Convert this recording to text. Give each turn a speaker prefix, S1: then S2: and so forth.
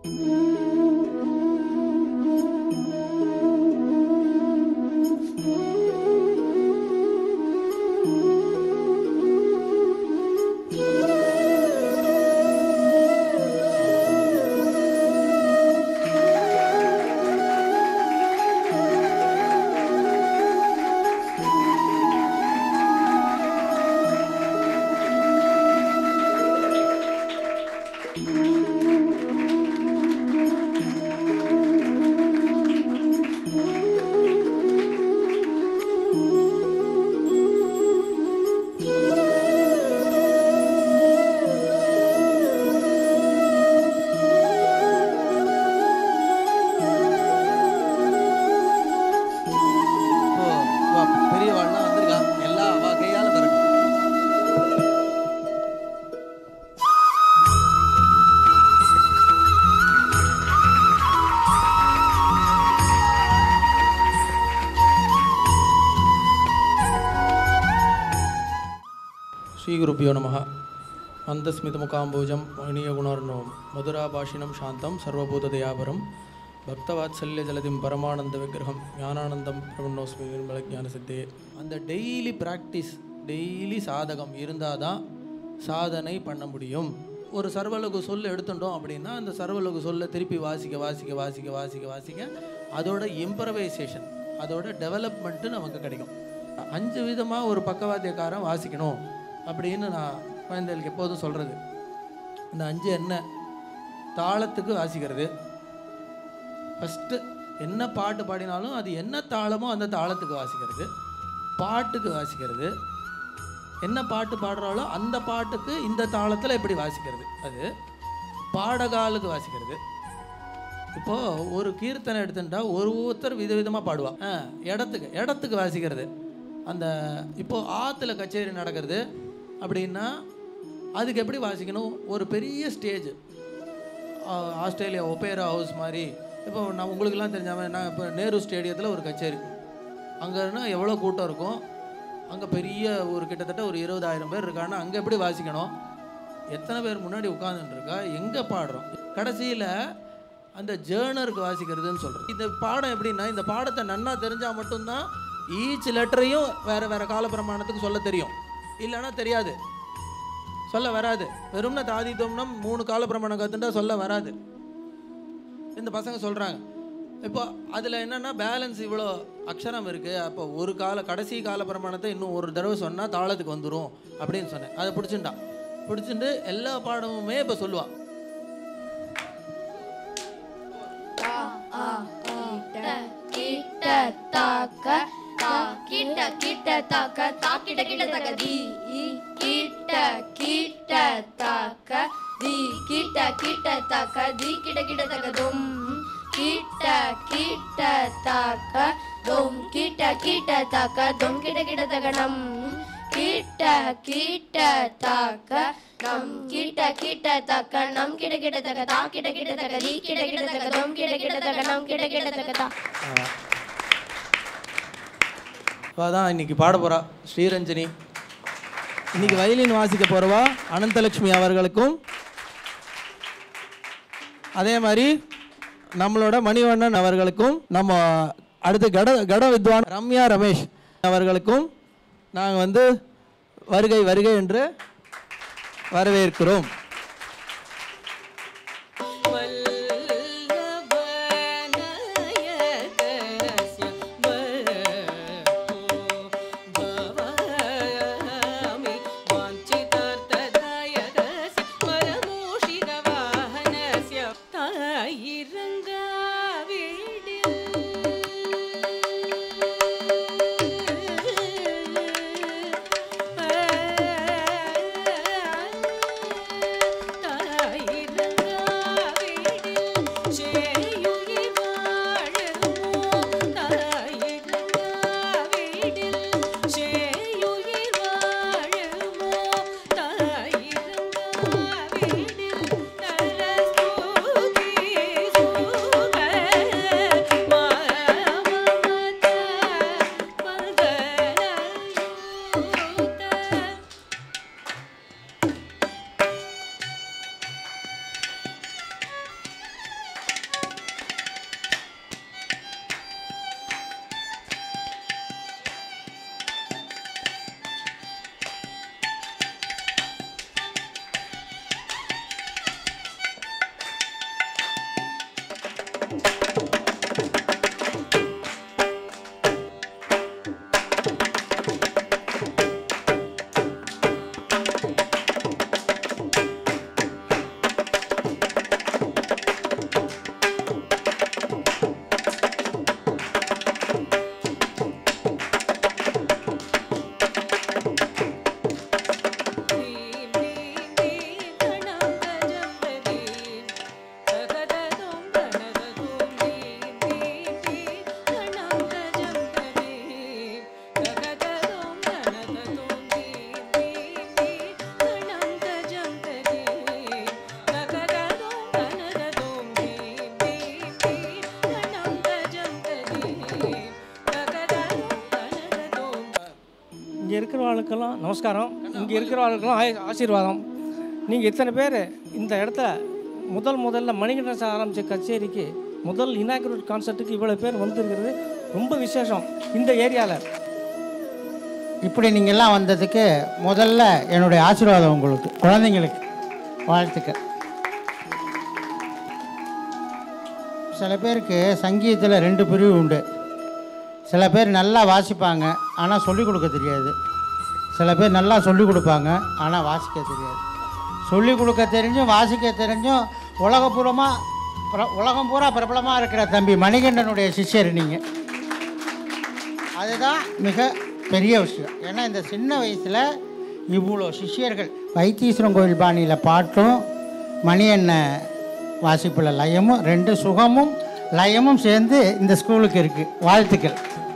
S1: श्रीगुरुभ्यो नमः। मंदस्मितमुखाम्बुजं मणियगुणार्णवं मधुराभाषिणं शान्तं सर्वभूतदयापरं भक्तवात्सल्यजलधिं परमानन्दविग्रहं ஞானானந்தம் பிரபன்னோஸ்மி निर्मलज्ञानसिद्धे। அந்த டெய்லி ப்ராக்டிஸ், டெய்லி சாதகம் இருந்தால் தான் சாதனை பண்ண முடியும். ஒரு சர்வலகு சொல் எடுத்துட்டோம் அப்படின்னா அந்த சர்வலகு சொல்ல திருப்பி வாசிக்க வாசிக்க வாசிக்க வாசிக்க வாசிக்க அதோட இம்ப்ரவைசேஷன், அதோட டெவலப்மெண்ட்டு நமக்கு கிடைக்கும். 5 விதமாக ஒரு பக்கவாத்தியக்காரன் வாசிக்கணும் அப்படின்னு நான் குழந்தைகளுக்கு எப்போதும் சொல்கிறது. இந்த 5 என்ன? தாளத்துக்கு வாசிக்கிறது. ஃபஸ்ட்டு என்ன பாட்டு பாடினாலும் அது என்ன தாளமோ அந்த தாளத்துக்கு வாசிக்கிறது. பாட்டுக்கு வாசிக்கிறது. என்ன பாட்டு பாடுறாலோ அந்த பாட்டுக்கு இந்த தாளத்தில் எப்படி வாசிக்கிறது. அது பாடகாலுக்கு வாசிக்கிறது. இப்போது ஒரு கீர்த்தனை எடுத்துட்டா ஒருத்தர் விதவிதமாக பாடுவாள். இடத்துக்கு வாசிக்கிறது. அந்த இப்போது ஆற்றுல கச்சேரி நடக்கிறது அப்படின்னா அதுக்கு எப்படி வாசிக்கணும்? ஒரு பெரிய ஸ்டேஜ், ஆஸ்திரேலியா ஒபேரா ஹவுஸ் மாதிரி. இப்போ நான் உங்களுக்கெல்லாம் தெரிஞ்சாமல் நான் இப்போ நேரு ஸ்டேடியத்தில் ஒரு கச்சேரி, அங்கேன்னா எவ்வளோ கூட்டம் இருக்கும். அங்கே பெரிய ஒரு கிட்டத்தட்ட ஒரு 20,000 பேர் இருக்காங்கன்னா அங்கே எப்படி வாசிக்கணும்? எத்தனை பேர் முன்னாடி உட்காந்துட்டுருக்கா, எங்கே பாடுறோம்? கடைசியில் அந்த ஜேர்னருக்கு வாசிக்கிறதுன்னு சொல்கிறோம். இந்த பாடம் எப்படின்னா, இந்த பாடத்தை நன்னா தெரிஞ்சால் மட்டும்தான் ஈச் லெட்டரையும் வேறு வேறு காலப்பிரமாணத்துக்கு சொல்ல தெரியும். இல்லைன்னா தெரியாது, சொல்ல வராது. வெறும்னா தாதித்தோம்னம் 3 காலப்பிரமாணம் கற்றுண்டா சொல்ல வராது. இந்த பசங்க சொல்கிறாங்க. இப்போ அதில் என்னென்னா பேலன்ஸ் இவ்வளோ அக்ஷரம் இருக்குது, அப்போ ஒரு கடைசி காலப்பிரமாணத்தை இன்னும் ஒரு தடவை சொன்னால் தாளத்துக்கு வந்துடும் அப்படின்னு சொன்னேன். அதை பிடிச்சிட்டு எல்லா பாடமுமே இப்போ சொல்லுவாள்.
S2: கிட்ட கிட்ட தாக்க தாக்கிட்ட கிட்ட தக்க தி கிட்ட கிட்ட தாக்க தி கிட்ட கிட்ட தாக்க தி கிட்ட கிட்ட தக்க தும் கிட்ட கிட்ட தாக்க தும் கிட்ட கிட்ட தாக்க தும் கிட்ட கிட்ட தக்க நம் கிட்ட கிட்ட தாக்க நம் கிட்ட கிட்ட தாக்க நம் கிட்ட கிட்ட தக்க தா கிட்ட கிட்ட தக்க தி கிட்ட கிட்ட தக்க தும் கிட்ட கிட்ட தக்க நம் கிட்ட கிட்ட தக்க தா.
S1: தான் இன்னைக்கு பாட போகிறா ஸ்ரீரஞ்சனி. இன்னைக்கு வயலின் வாசிக்க போகிறவா அனந்தலக்ஷ்மி அவர்களுக்கும், அதே மாதிரி நம்மளோட மணிவண்ணன் அவர்களுக்கும், நம்ம அடுத்து கட வித்வான் ரம்யா ரமேஷ் அவர்களுக்கும் நாங்கள் வருகை வருகை என்று வரவேற்கிறோம்.
S3: இருக்கிறவாளுக்கெல்லாம் நமஸ்காரம், இங்கே இருக்கிறவாளுக்கெல்லாம் ஆசீர்வாதம். நீங்கள் இத்தனை பேர் இந்த இடத்துல முதல்ல மணிகண்டன் சார் ஆரம்பித்த கச்சேரிக்கு முதல் இனாகுரேட் கான்சர்ட்டுக்கு இவ்வளோ பேர் வந்துருக்கிறது ரொம்ப விசேஷம் இந்த ஏரியாவில்.
S4: இப்படி நீங்கள்லாம் வந்ததுக்கு முதல்ல என்னுடைய ஆசீர்வாதம் உங்களுக்கு, குழந்தைங்களுக்கு வாழ்த்துக்கள். சில பேருக்கு சங்கீதத்தில் 2 பிரிவு உண்டு. சில பேர் நல்லா வாசிப்பாங்க ஆனால் சொல்லிக் கொடுக்க தெரியாது. சில பேர் நல்லா சொல்லிக் கொடுப்பாங்க ஆனால் வாசிக்க தெரியாது. சொல்லிக் கொடுக்க தெரிஞ்சும் வாசிக்க தெரிஞ்சும் உலகம் பூரா பிரபலமாக இருக்கிற தம்பி மணிகண்டனுடைய சிஷ்யர் நீங்கள். அதுதான் மிக பெரிய விஷயம். ஏன்னா இந்த சின்ன வயசில் இவ்வளோ சிஷ்யர்கள், வைத்தீஸ்வரன் கோயில் பாணியில் பாட்டும் மணியண்ணன் வாசிப்பில் லயமும் 2 சுகமும் லயமும் சேர்ந்து இந்த ஸ்கூலுக்கு இருக்குது. வாழ்த்துக்கள்.